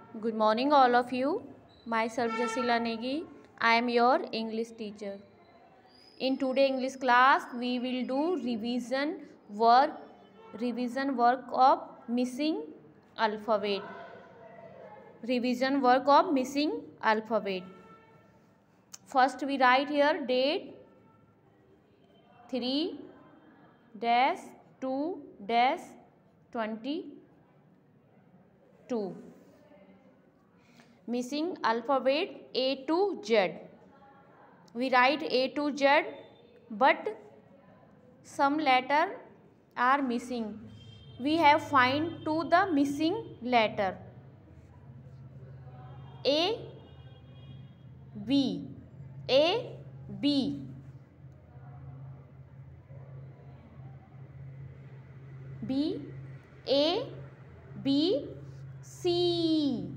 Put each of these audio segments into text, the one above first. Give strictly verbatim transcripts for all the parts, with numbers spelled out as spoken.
Good morning, all of you. Myself Jasila Negi. I am your English teacher. In today English class, we will do revision work, revision work of missing alphabet. Revision work of missing alphabet. First, we write here date three dash two dash twenty two. Missing alphabet A to Z. We write A to Z, but some letter are missing. We have find to the missing letter. A, B, A, B. B, A, B, C.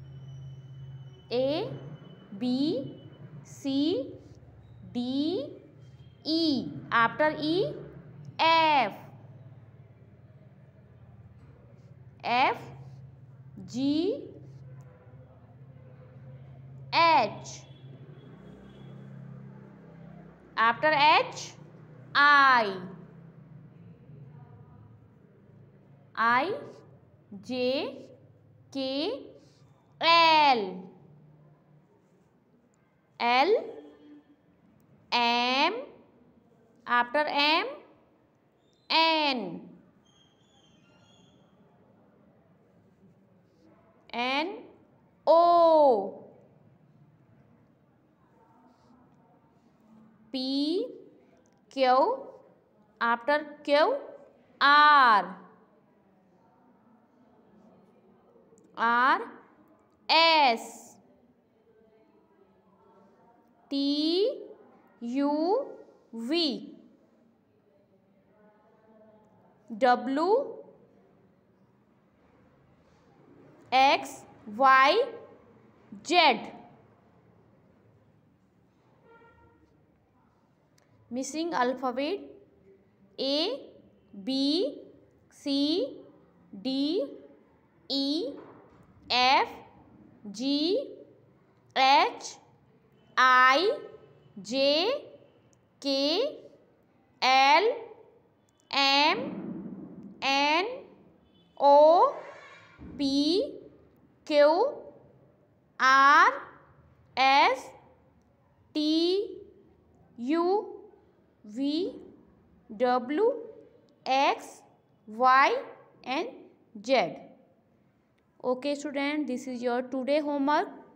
A, B, C, D, E. After E, F. F, G, H. After H, I. I, J, K, L. L, M, after M, N, N, O, P, Q, after Q, R, R, S, T, U, V, W, X, Y, Z. Missing alphabet A, B, C, D, E, F, G, H, I, J, K, L, M, N, O, P, Q, R, S, T, U, V, W, X, Y and Z. Okay student, this is your today homework.